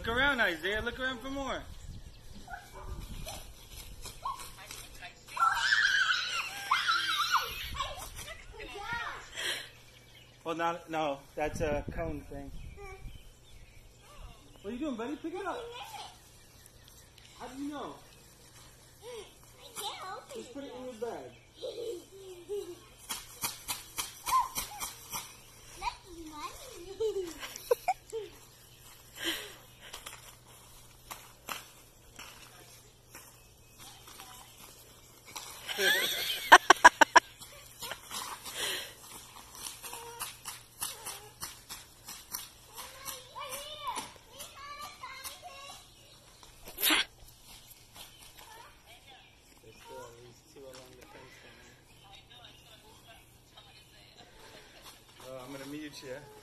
Look around, Isaiah. Look around for more. Well, no, that's a cone thing. What are you doing, buddy? Pick it up. How do you know? Just put it in your bag. I'm gonna mute you.